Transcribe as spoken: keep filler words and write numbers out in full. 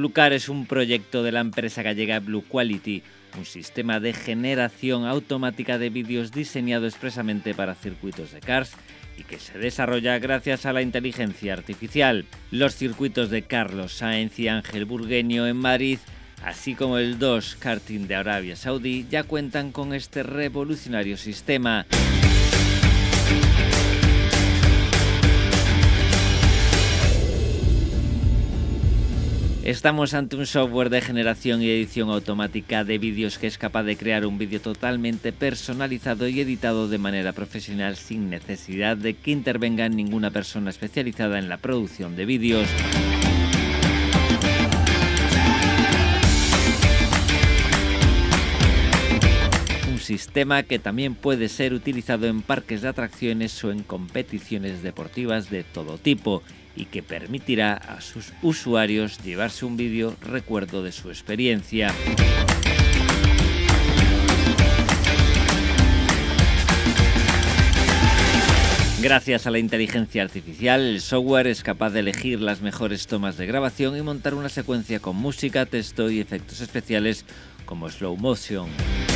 Bluecar es un proyecto de la empresa gallega Blue Quality, un sistema de generación automática de vídeos diseñado expresamente para circuitos de karts y que se desarrolla gracias a la inteligencia artificial. Los circuitos de Carlos Sainz y Ángel Burgueño en Madrid, así como el dos Karting de Arabia Saudí, ya cuentan con este revolucionario sistema. Estamos ante un software de generación y edición automática de vídeos que es capaz de crear un vídeo totalmente personalizado y editado de manera profesional sin necesidad de que intervenga ninguna persona especializada en la producción de vídeos. Un sistema que también puede ser utilizado en parques de atracciones o en competiciones deportivas de todo tipo, y que permitirá a sus usuarios llevarse un vídeo recuerdo de su experiencia. Gracias a la inteligencia artificial, el software es capaz de elegir las mejores tomas de grabación y montar una secuencia con música, texto y efectos especiales como slow motion.